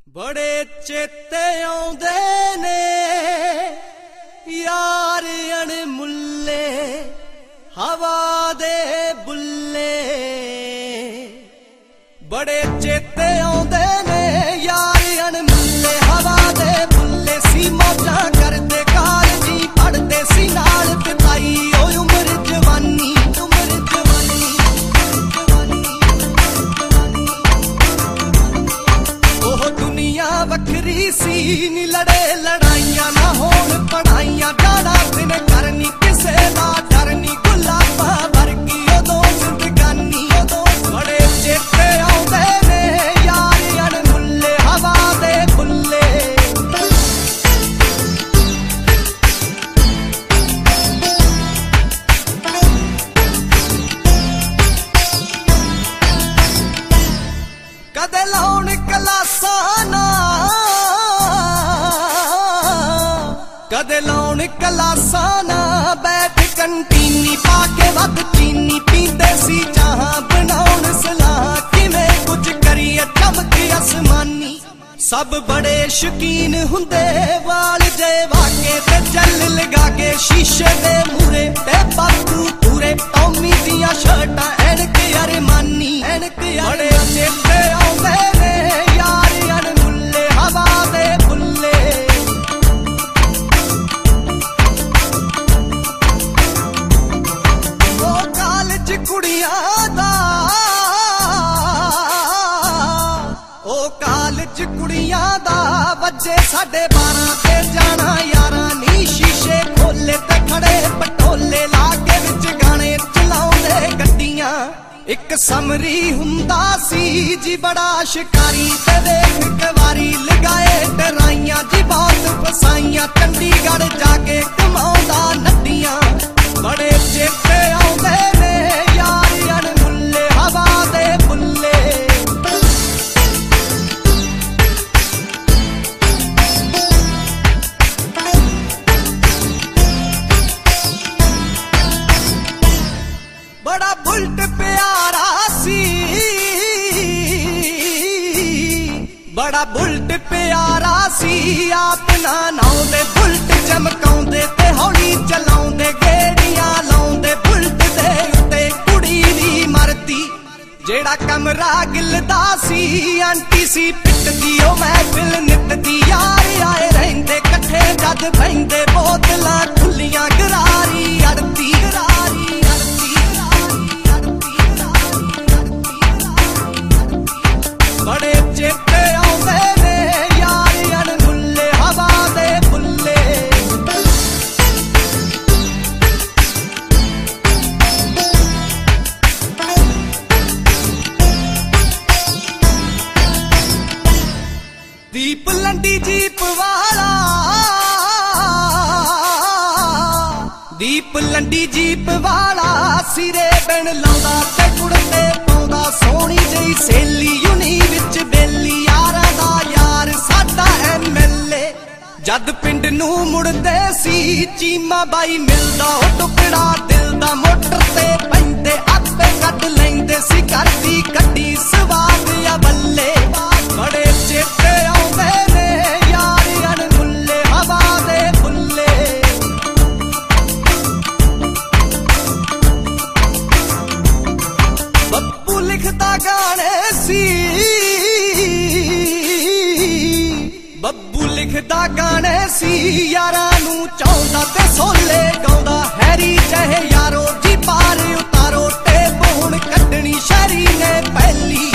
बड़े चेते आउंदे ने यार अणमुल्ले हवा दे बुल्ले। बड़े चेते आउंदे ने यार अणमुल्ले हवा दे बुल्ले। सी मौजा करदे कालजी पढ़दे सी नाल बिताई ओ उम्र जवानी वखरी सी नी लड़े लड़ाइया ना होन पढ़ाइया जाना दिन करनी किसे ना डरनी गुलाबा वर्गी उदों जिंदगानी बड़े चेते आउंदे ने यार अणमुल्ले हवा दे बुल्ले। कदे लाउन कलासा ना कदे लाउन कलासा ना बैठ कंटीनी पाके वध चीनी पींदे सी जहां बनाउन सलाह किवें कुछ करिए चमक आसमानी। सब बड़े शौकीन हुंदे वाल जे वाके ते जल लगा के शीशे दे मूरे ते बापू पूरे टॉमी दियां शर्टां एनक अरमानी बड़े चेते आउंदे ने यार अणमुल्ले हवा दे बुल्ले। कालज कुड़ियां दा वजे 12:30 ते जाना यारा नी शीशे खोले ते खड़े पटोले लागे विच गाने चलाउंदे गड्डियां। एक समरी हुंदा सी जी बड़ा शिकारी ते देख कवारी लगाए डराइयां जी बहुत फसाइयां चंडीगढ़ जाके कमाउंदा नदियां। बड़े चेते आउंदे ने यार अणमुल्ले हवा दे बुल्ले। बड़ा बुल्ट प्यारा सी बड़ा बुल्ट प्यारा सी अपना नाउंदे बुल्ट चमकाउंदे ते हौली चलाउंदे गेड़ियां लाउंदे बुल्ट दे उत्ते कुड़ी दी मरदी। जेड़ा कमरा गिलदा सी आंटी सी पिटदी ओ महफिल नितदी यार आए रहिंदे कट्ठे जद बहिंदे बोतलां खुलियां गरारी अड़दी बड़े चेते आउंदे ने यार अणमुल्ले हवा दे बुल्ले। दीप लंडी जीप वाला दीप लंडी जीप वाला सिरे बिन लाउंदा ते कुड़ते पाउंदा सोहनी जई सहेली यूनी विच बेली यारां दा यार साडा MLA। जद पिंड नू मुड़दे सी चीमा बाई मिलदा ओ टुकड़ा दिल दा मोटर ते पैंदे आपे कट लैंदे सी करदी गड्डी सवाद या बल्ले। बड़े चेते आउंदे ने यार अणमुल्ले हवा दे बुल्ले। बप्पू लिखदा गाने सी बब्बू लिखदा गाने सी यारां नू चाहुंदा ते सोले गाउंदा हैरी चाहे यारो जी पार उतारो टेप हुण कड्डनी शहरी ने पहली।